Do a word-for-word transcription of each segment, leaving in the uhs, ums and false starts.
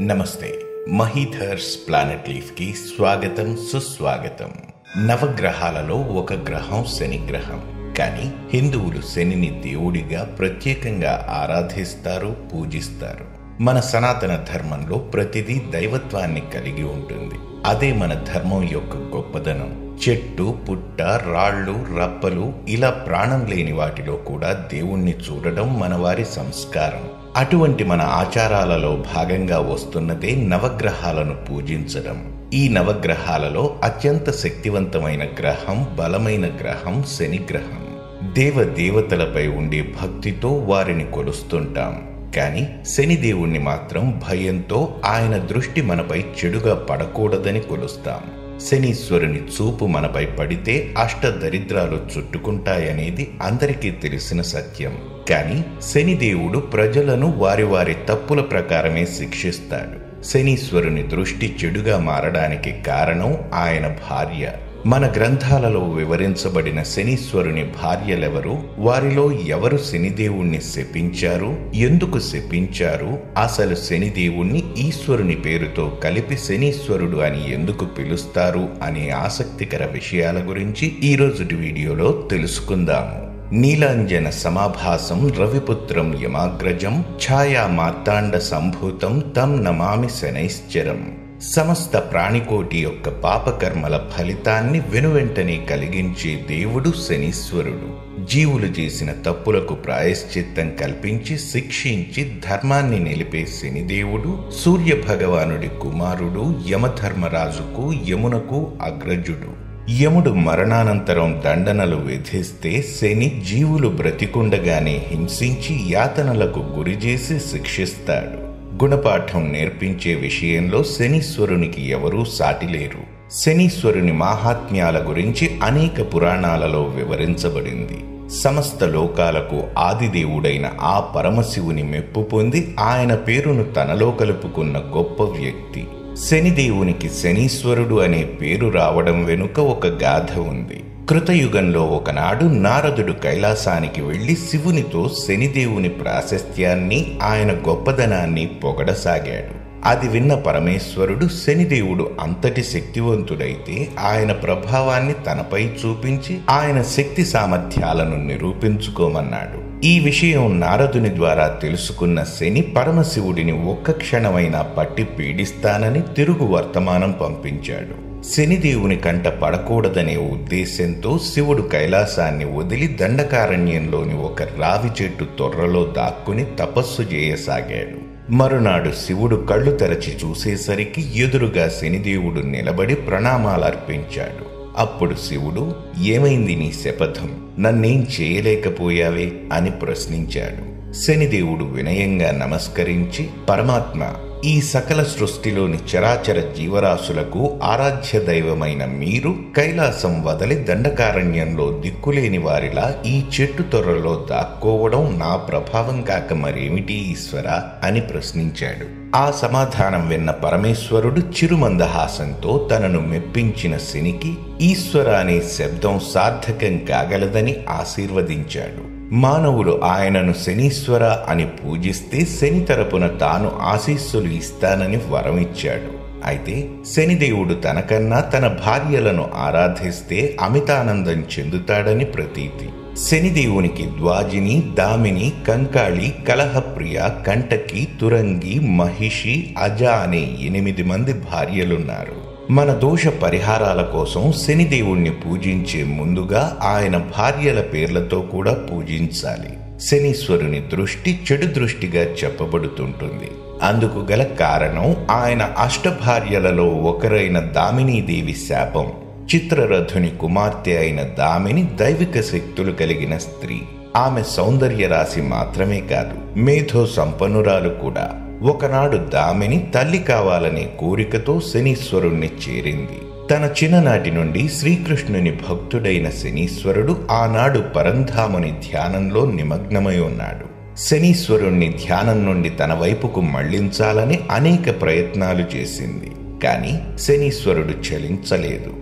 నమస్తే. మహీధర్స్ planet leaf కి స్వాగతం, సుస్వాగతం. నవగ్రహాలలో ఒక గ్రహం శని గ్రహం. కానీ హిందువులు శనిని దేవుడిగా ప్రత్యేకంగా ఆరాధిస్తారు, పూజిస్తారు. మన సనాతన ధర్మంలో ప్రతిదీ దైవత్వాన్ని కలిగి ఉంటుంది. అదే మన ధర్మం యొక్క గొప్పదనం. చెట్టు, పుట్ట, రాళ్ళు, రప్పలు ఇలా ప్రాణం లేని వాటిలో కూడా దేవుణ్ణి చూడడం మన వారి సంస్కారం. అటువంటి మన ఆచారాలలో భాగంగా వస్తున్నదే నవగ్రహాలను పూజించడం. ఈ నవగ్రహాలలో అత్యంత శక్తివంతమైన గ్రహం, బలమైన గ్రహం శని గ్రహం. దేవ దేవతలపై ఉండే భక్తితో వారిని కొలుస్తుంటాం. కానీ శనిదేవుణ్ణి మాత్రం భయంతో ఆయన దృష్టి మనపై చెడుగా పడకూడదని కొలుస్తాం. శనీశ్వరుని చూపు మనపై పడితే అష్ట దరిద్రాలు చుట్టుకుంటాయనేది అందరికీ తెలిసిన సత్యం. కానీ శనిదేవుడు ప్రజలను వారి వారి తప్పుల ప్రకారమే శిక్షిస్తాడు. శనీశ్వరుని దృష్టి చెడుగా మారడానికి కారణం ఆయన భార్య. మన గ్రంథాలలో వివరించబడిన శనీశ్వరుని భార్యలెవరు, వారిలో ఎవరు శనిదేవుణ్ణి శపించారు, ఎందుకు శపించారు, అసలు శనిదేవుణ్ణి ఈశ్వరుని పేరుతో కలిపి శనీశ్వరుడు అని ఎందుకు పిలుస్తారు అనే ఆసక్తికర విషయాల గురించి ఈ రోజుటి వీడియోలో తెలుసుకుందాము. నీలాంజన సమాభాసం రవిపుత్రం యమాగ్రజం ఛాయా మార్తాండ సంభూతం తం నమామి శనైశ్చరం. సమస్త ప్రాణికోటి యొక్క పాపకర్మల ఫలితాన్ని వెనువెంటనే కలిగించే దేవుడు శనీశ్వరుడు. జీవులు చేసిన తప్పులకు ప్రాయశ్చిత్తం కల్పించి శిక్షించి ధర్మాన్ని నిలిపే శనిదేవుడు సూర్య భగవానుడి కుమారుడు, యమధర్మరాజుకు యమునకు అగ్రజుడు. యముడు మరణానంతరం దండనలు విధిస్తే శని జీవులు బ్రతికుండగానే హింసించి యాతనలకు గురిచేసి శిక్షిస్తాడు. గుణపాఠం నేర్పించే విషయంలో శనీశ్వరునికి ఎవరూ సాటిలేరు. శనీశ్వరుని మాహాత్మ్యాల గురించి అనేక పురాణాలలో వివరించబడింది. సమస్త లోకాలకు ఆదిదేవుడైన ఆ పరమశివుని మెప్పు పొంది ఆయన పేరును తనలో కలుపుకున్న గొప్ప వ్యక్తి. శనిదేవునికి శనీశ్వరుడు అనే పేరు రావడం వెనుక ఒక గాథ ఉంది. కృతయుగంలో ఒకనాడు నారదుడు కైలాసానికి వెళ్లి శివునితో శనిదేవుని ప్రాశస్త్యాన్ని, ఆయన గొప్పదనాన్ని పొగడసాగాడు. అది విన్న పరమేశ్వరుడు శనిదేవుడు అంతటి శక్తివంతుడైతే ఆయన ప్రభావాన్ని తనపై చూపించి ఆయన శక్తి సామర్థ్యాలను నిరూపించుకోమన్నాడు. ఈ విషయం నారదుని ద్వారా తెలుసుకున్న శని పరమశివుడిని ఒక్క క్షణమైనా పట్టి పీడిస్తానని తిరుగు వర్తమానం పంపించాడు. శనిదేవుని కంట పడకూడదనే ఉద్దేశంతో శివుడు కైలాసాన్ని వదిలి దండకారణ్యంలోని ఒక రావి చెట్టు తొర్రలో దాక్కుని తపస్సు చేయసాగాడు. మరునాడు శివుడు కళ్ళు తెరచి చూసేసరికి ఎదురుగా శనిదేవుడు నిలబడి ప్రణామాలర్పించాడు. అప్పుడు శివుడు, ఏమైంది నీ శపథం, నన్నేం చేయలేకపోయావే అని ప్రశ్నించాడు. శనిదేవుడు వినయంగా నమస్కరించి, పరమాత్మ, ఈ సకల సృష్టిలోని చరాచర జీవరాశులకు ఆరాధ్య దైవమైన మీరు కైలాసం వదలి దండకారణ్యంలో దిక్కులేని వారిలా ఈ చెట్టు తొర్రలో దాక్కోవడం నా ప్రభావం కాక మరేమిటి ఈశ్వరా అని ప్రశ్నించాడు. ఆ సమాధానం విన్న పరమేశ్వరుడు చిరుమందహాసంతో తనను మెప్పించిన శనికి ఈశ్వర అనే శబ్దం సార్థకం కాగలదని ఆశీర్వదించాడు. మానవులు ఆయనను శనీశ్వర అని పూజిస్తే శని తరపున తాను ఆశీస్సులు ఇస్తానని వరమిచ్చాడు. అయితే శనిదేవుడు తనకన్నా తన భార్యలను ఆరాధిస్తే అమితానందం చెందుతాడని ప్రతీతి. శనిదేవునికి ద్వాజిని, దామిని, కంకాళి, కలహప్రియ, కంటకి, తురంగి, మహిషి, అజ అనే ఎనిమిది మంది భార్యలున్నారు. మన దోష పరిహారాల కోసం శనిదేవుణ్ణి పూజించే ముందుగా ఆయన భార్యల పేర్లతో కూడా పూజించాలి. శనీశ్వరుని దృష్టి చెడు దృష్టిగా చెప్పబడుతుంటుంది. అందుకు గల కారణం ఆయన అష్టభార్యలలో ఒకరైన దామినీదేవి శాపం. చిత్రరథుని కుమార్తె అయిన దామిని దైవిక శక్తులు కలిగిన స్త్రీ. ఆమె సౌందర్య రాశి మాత్రమే కాదు, మేధో సంపన్నురాలు కూడా. ఒకనాడు దామిని తల్లి కావాలనే కోరికతో శనీశ్వరుణ్ణి చేరింది. తన చిన్ననాటి నుండి శ్రీకృష్ణుని భక్తుడైన శనీశ్వరుడు ఆనాడు పరంధాముని ధ్యానంలో నిమగ్నమై ఉన్నాడు. శనీశ్వరుణ్ణి ధ్యానం నుండి తన వైపుకు మళ్లించాలని అనేక ప్రయత్నాలు చేసింది. కాని శనీశ్వరుడు చలించలేదు.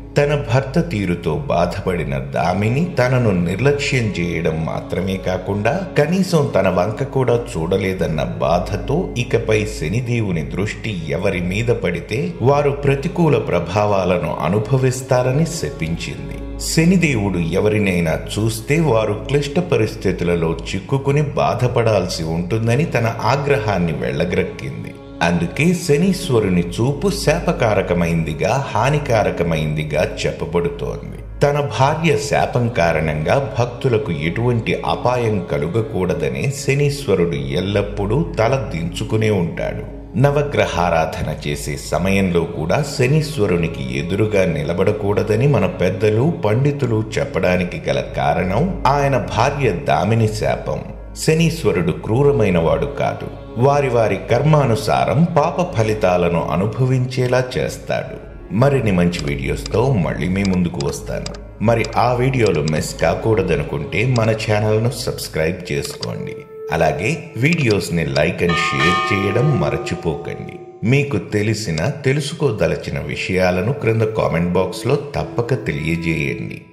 తన భర్త తీరుతో బాధపడిన దామిని తనను నిర్లక్ష్యం చేయడం మాత్రమే కాకుండా కనీసం తన వంక కూడా చూడలేదన్న బాధతో ఇకపై శనిదేవుని దృష్టి ఎవరి మీద పడితే వారు ప్రతికూల ప్రభావాలను అనుభవిస్తారని శపించింది. శనిదేవుడు ఎవరినైనా చూస్తే వారు క్లిష్ట పరిస్థితులలో చిక్కుకుని బాధపడాల్సి ఉంటుందని తన ఆగ్రహాన్ని వెళ్ళగ్రక్కింది. అందుకే శనీశ్వరుని చూపు శాపకారకమైందిగా, హానికారకమైందిగా చెప్పబడుతోంది. తన భార్య శాపం కారణంగా భక్తులకు ఎటువంటి అపాయం కలుగకూడదనే శనీశ్వరుడు ఎల్లప్పుడూ తల దించుకునే ఉంటాడు. నవగ్రహారాధన చేసే సమయంలో కూడా శనీశ్వరునికి ఎదురుగా నిలబడకూడదని మన పెద్దలు, పండితులు చెప్పడానికి గల కారణం ఆయన భార్య దామిని శాపం. శనీశ్వరుడు క్రూరమైన వాడు కాదు. వారి వారి కర్మానుసారం పాప ఫలితాలను అనుభవించేలా చేస్తాడు. మరిన్ని మంచి వీడియోస్తో మళ్ళీ మీ ముందుకు వస్తాను. మరి ఆ వీడియోలు మిస్ కాకూడదనుకుంటే మన ఛానల్ను సబ్స్క్రైబ్ చేసుకోండి. అలాగే వీడియోస్ని లైక్ అండ్ షేర్ చేయడం మరచిపోకండి. మీకు తెలిసిన, తెలుసుకోదలచిన విషయాలను క్రింద కామెంట్ బాక్స్లో తప్పక తెలియజేయండి.